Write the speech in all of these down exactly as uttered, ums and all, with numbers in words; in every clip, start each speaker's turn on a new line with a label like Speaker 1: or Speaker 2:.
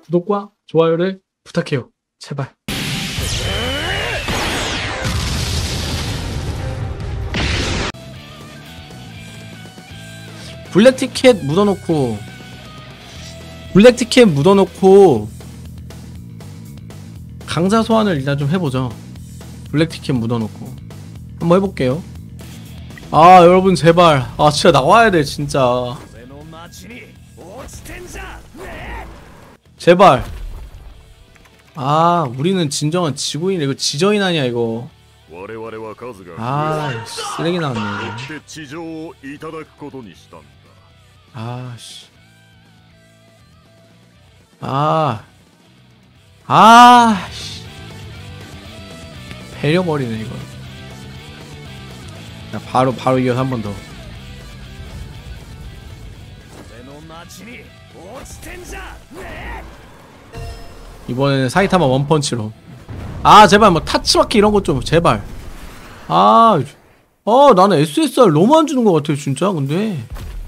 Speaker 1: 구독과 좋아요를 부탁해요. 제발. 블랙티켓 묻어놓고 블랙티켓 묻어놓고 강자 소환을 일단 좀 해보죠. 블랙티켓 묻어놓고 한번 해볼게요. 아 여러분 제발 아 진짜 나와야돼 진짜 제발. 아 우리는 진정한 지구인. 이거 지저인 아니야 이거. 아 쓰레기 나왔네. 아씨 아 아씨 배려버리네 이거. 자 바로 바로 이어서 한 번 더. 이번에는 사이타마 원펀치로. 아 제발 뭐 타츠마키 이런 것 좀 제발. 아, 아 나는 에스에스알 너무 안 주는 것 같아 진짜. 근데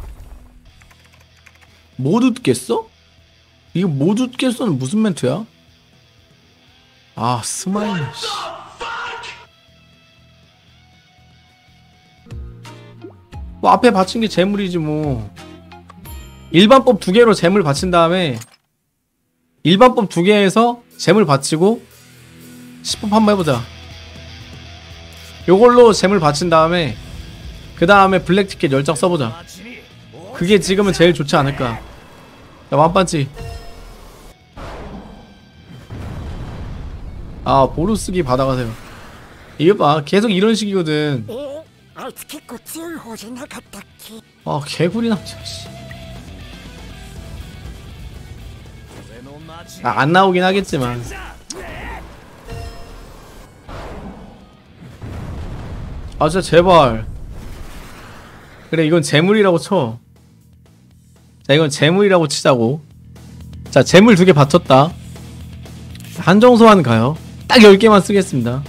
Speaker 1: 못 웃겠어? 이거 못 웃겠어는 무슨 멘트야? 아 스마일 씨. 뭐 앞에 받친 게 재물이지 뭐. 일반법 두 개로 재물 받친 다음에 일반법 두 개에서 재물 받치고 십 법 한번 해보자. 요걸로 재물 받친 다음에 그 다음에 블랙티켓 열 장 써보자. 그게 지금은 제일 좋지 않을까. 자 완반치. 아 보루쓰기 받아가세요. 이거 봐 계속 이런 식이거든. 아 개구리 남자 씨. 아, 안 나오긴 하겠지만. 아 진짜 제발. 그래 이건 재물이라고 쳐. 자 이건 재물이라고 치자고. 자 재물 두 개 받쳤다. 한정소환 가요. 딱 열 개만 쓰겠습니다.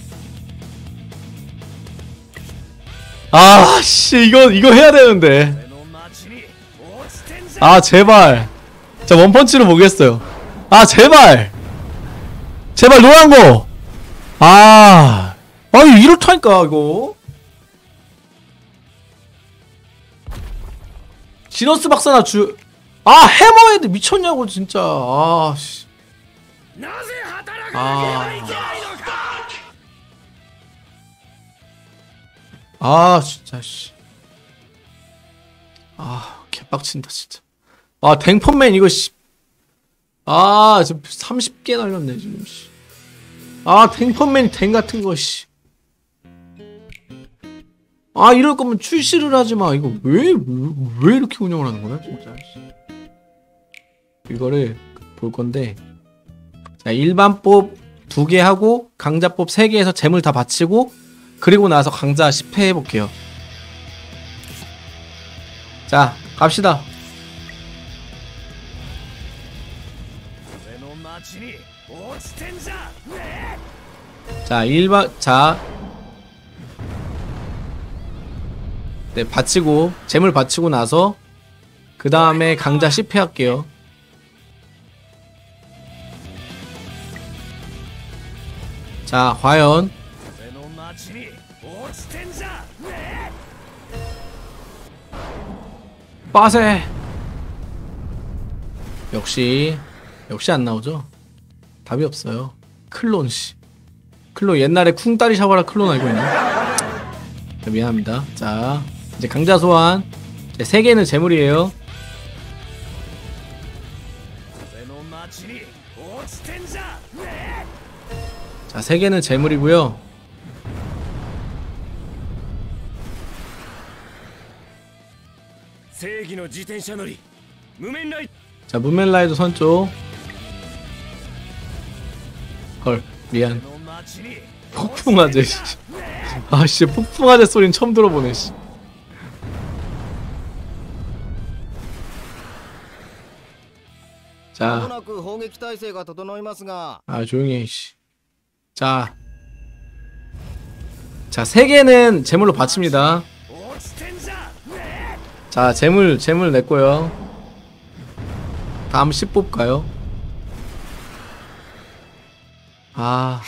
Speaker 1: 아 씨 이거 이거 해야 되는데. 아 제발. 자 원펀치로 보겠어요. 아 제발 제발 노란거. 아 아니 이렇다니까 이거. 지너스 박사나 주. 아 해머헤드 미쳤냐고 진짜. 아 씨. 아. 아 진짜 씨. 아 개빡친다 진짜. 아 댕펀맨 이거 씨. 아 지금 삼십 개 날렸네 지금 씨. 아 댕펀맨 댕 같은 거 씨. 아 이럴 거면 출시를 하지마. 이거 왜 왜 이렇게 운영을 하는 거야 진짜 씨. 이거를 볼 건데. 자 일반법 두 개 하고 강자법 세 개에서 재물 다 바치고 그리고 나서 강자 십 회 해볼게요. 자 갑시다. 자 일반 자 네 바치고 재물 바치고 나서 그 다음에 강자 십 회 할게요. 자 과연 빠세. 역시 역시 안 나오죠. 답이 없어요. 클론 씨. 클론 옛날에 쿵따리 샤워라 클론 알고 있나? 자, 미안합니다. 자 이제 강자 소환. 세 개는 재물이에요. 자 세 개는 재물이고요. 자 무멘라이더 선쪽. 헐 미안. 폭풍아재 씨. 아씨 폭풍아재 소린 처음 들어보네 씨. 자 아 조용히 해 씨. 자 자 세 개는 재물로 바칩니다. 자 재물 재물 냈고요. 다음 십 뽑까요? 아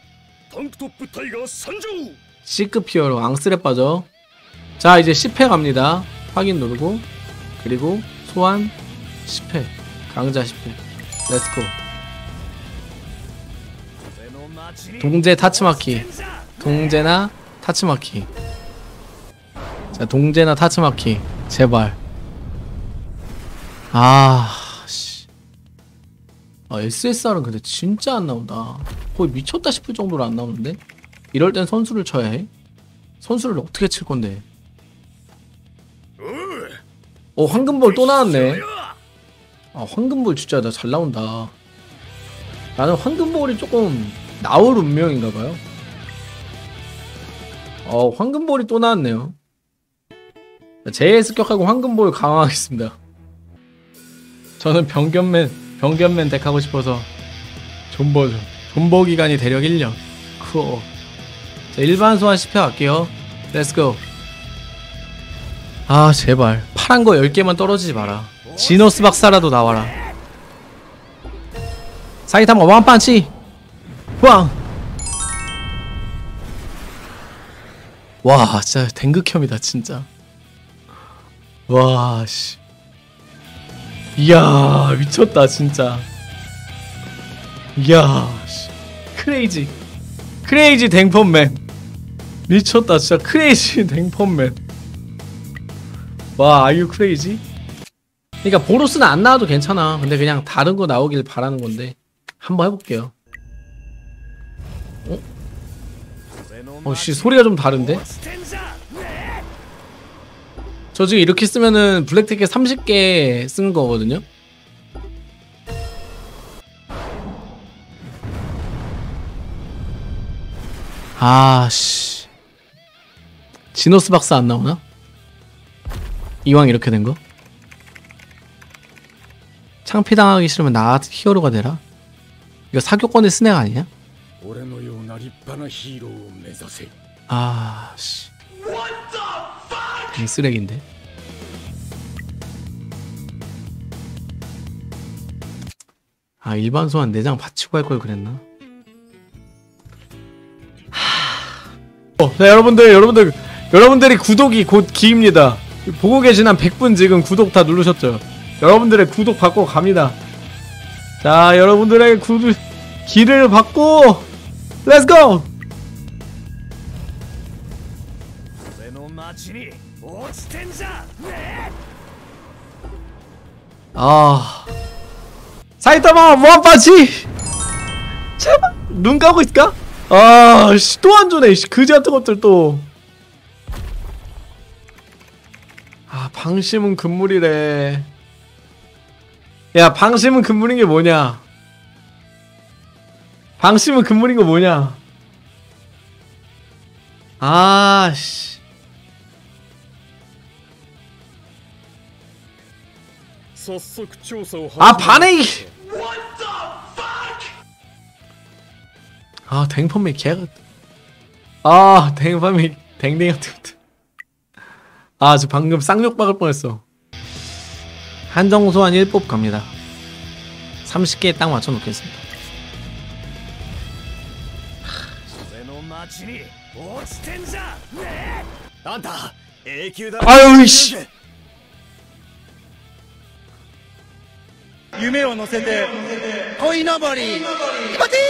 Speaker 1: C급 히어로 앙스레 빠져. 자 이제 십 회 갑니다. 확인 누르고 그리고 소환 십 회 강자 십 회 렛츠고. 동제 타츠마키 동제나 타츠마키. 자 동제나 타츠마키 제발. 아 씨. 아 에스에스알은 근데 진짜 안 나온다. 거의 미쳤다 싶을 정도로 안 나오는데? 이럴 땐 선수를 쳐야 해? 선수를 어떻게 칠 건데? 어 황금볼 또 나왔네. 아 황금볼 진짜 나 잘 나온다. 나는 황금볼이 조금 나올 운명인가봐요. 어 황금볼이 또 나왔네요. 재습격하고 황금볼 강화하겠습니다. 저는 병견맨 병견맨 덱 하고 싶어서 존버죠. 존버 기간이 대략 일 년. 쿠어. 자 일반 소환 십 회 갈게요. 렛츠고. 아 제발 파란 거 열 개만 떨어지지 마라. 지너스 박사라도 나와라. 사이타마 왕판치 왕. 와 진짜 댕극혐이다 진짜. 와 씨. 이야 미쳤다 진짜. 이야 씨. 크레이지 크레이지 댕펀맨 미쳤다 진짜. 크레이지 댕펀맨. 와 아유 크레이지. 그니까 보로스는 안 나와도 괜찮아. 근데 그냥 다른 거 나오길 바라는 건데 한번 해볼게요. 어? 어씨 소리가 좀 다른데? 저 지금 이렇게 쓰면은 블랙테크 삼십 개 쓰는 거거든요? 아씨 지노스 박스 안 나오나? 이왕 이렇게 된 거? 창피당하기 싫으면 나 히어로가 되라? 이거 사교권의 스낵 아니냐? 아씨 쓰레기인데. 아 일반 소환 내장 받치고 할 걸 그랬나? 하... 어, 자 여러분들 여러분들 여러분들이 구독이 곧 기입니다. 보고 계신 한 백 분 지금 구독 다 누르셨죠? 여러분들의 구독 받고 갑니다. 자 여러분들의 구독 기를 받고 렛츠고! 아 사이타마 무한파치 제발 눈 감고 있을까? 아씨 또 안 주네 그지 같은 것들 또. 아 방심은 금물이래. 야 방심은 금물인 게 뭐냐? 방심은 금물인 거 뭐냐? 아씨 아 반해. 아 댕펀맨 개가. 아 댕펀맨 댕댕이 같은 것들. 아 저 방금 쌍욕 박을 뻔했어. 한정 소환 일 뽑 갑니다. 삼십 개에 딱 맞춰 놓겠습니다. 아유 이씨.
Speaker 2: 夢を乗せて鯉のぼりパチー